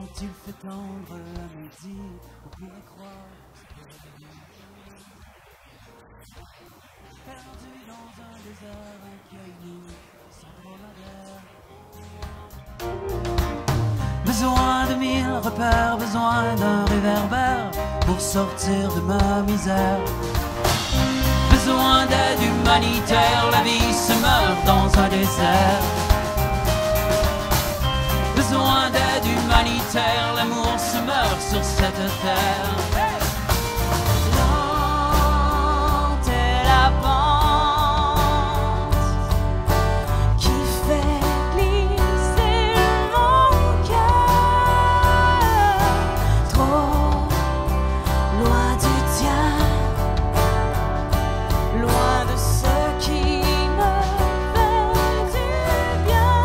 quand il fait tendre à midi, on pourrait croire perdu dans un désert, un caillou sans dromadaire. Besoin de 1000 repères, besoin d'un réverbère pour sortir de ma misère. Besoin d'aide humanitaire, la vie se meurt dans un désert. Besoin d'aide humanitaire, l'amour se meurt sur cette terre. Lente est la pente qui fait glisser mon cœur trop loin du tien, loin de ceux qui me veulent du bien.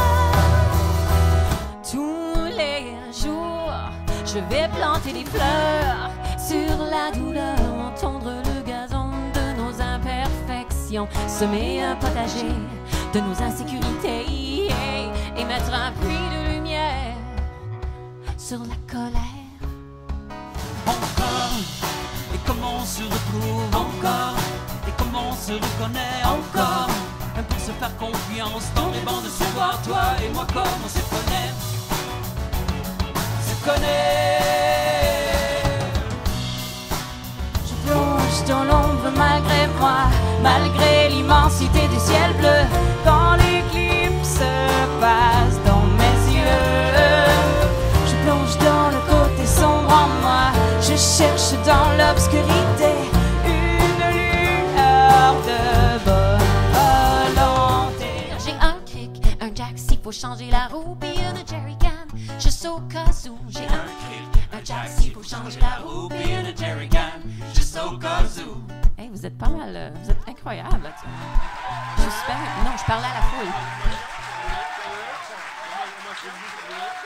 Tous les jours, je vais planter des fleurs sur la douleur, entendre le gazon de nos imperfections, semer un potager de nos insécurités et mettre un puits de lumière sur la colère. Encore, et comment on se retrouve encore, et comment on se reconnaît encore, même pour se faire confiance dans les bancs de se voir, toi et moi comme on se connaît. Je plonge dans l'ombre malgré moi, malgré l'immensité du ciel bleu, quand l'éclipse passe dans mes yeux. Je plonge dans le côté sombre en moi, je cherche dans l'obscurité une lueur de bonne volonté. J'ai un cric, un jack, s'il faut changer la roue, be a jerrycan. Juste au cas où j'ai un cric, un jack, s'il faut changer la roue, be a jerrycan. Juste au cas où. Hey, vous êtes pas mal, vous êtes incroyable là-dessus. Je suis super. Non, je parlais à la foule.